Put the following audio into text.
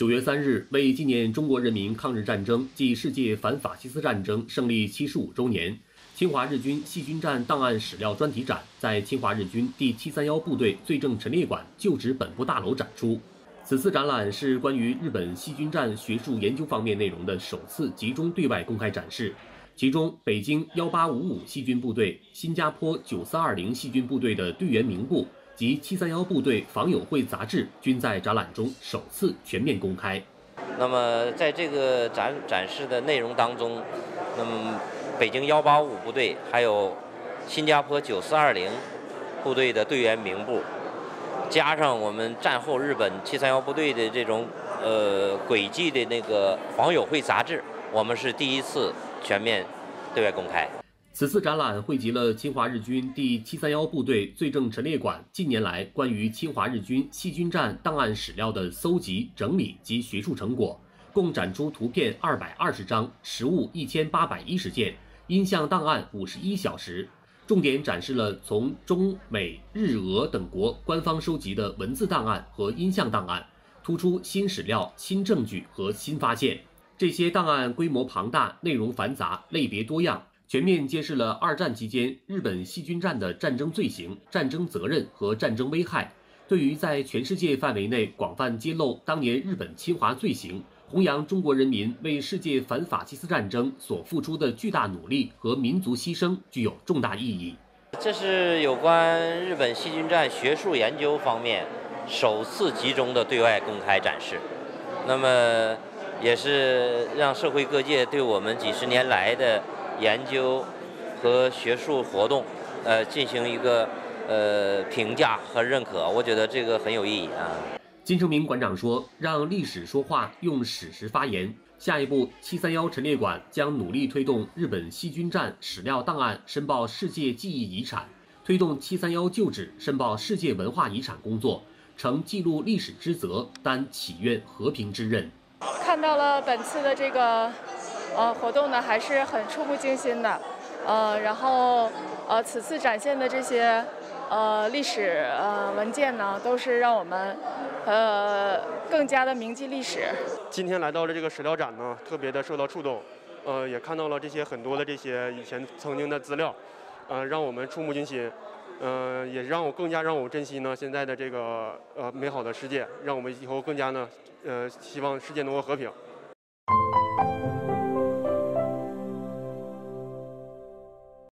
9月3日，为纪念中国人民抗日战争暨世界反法西斯战争胜利75周年，侵华日军细菌战档案史料专题展在侵华日军第731部队罪证陈列馆旧址本部大楼展出。此次展览是关于日本细菌战学术研究方面内容的首次集中对外公开展示。其中，北京1855细菌部队、新加坡9420细菌部队的队员名簿及731部队访友会杂志均在展览中首次全面公开。 那么，在这个展示的内容当中，那么北京185部队还有新加坡9420部队的队员名簿，加上我们战后日本731部队的这种轨迹的那个访友会杂志，我们是第一次全面对外公开。 此次展览汇集了侵华日军第731部队罪证陈列馆近年来关于侵华日军细菌战档案史料的搜集、整理及学术成果，共展出图片220张、实物1810件、音像档案51小时。重点展示了从中美日俄等国官方收集的文字档案和音像档案，突出新史料、新证据和新发现。这些档案规模庞大，内容繁杂，类别多样，全面揭示了二战期间日本细菌战的战争罪行、战争责任和战争危害，对于在全世界范围内广泛揭露当年日本侵华罪行，弘扬中国人民为世界反法西斯战争所付出的巨大努力和民族牺牲具有重大意义。 这是有关日本细菌战学术研究方面首次集中的对外公开展示，那么也是让社会各界对我们几十年来的研究和学术活动，进行一个评价和认可，我觉得这个很有意义啊。 金成明馆长说：“让历史说话，用史实发言。下一步，731陈列馆将努力推动日本细菌战史料档案申报世界记忆遗产，推动731旧址申报世界文化遗产工作，承记录历史之责，担祈愿和平之任。” 看到了本次的这个活动呢，还是很触目惊心的。然后此次展现的这些历史文件呢，都是让我们更加的铭记历史。 今天来到了这个史料展呢，特别的受到触动，也看到了这些很多的这些以前曾经的资料，让我们触目惊心，也更加让我珍惜呢现在的这个美好的世界，让我们以后更加呢希望世界能够和平。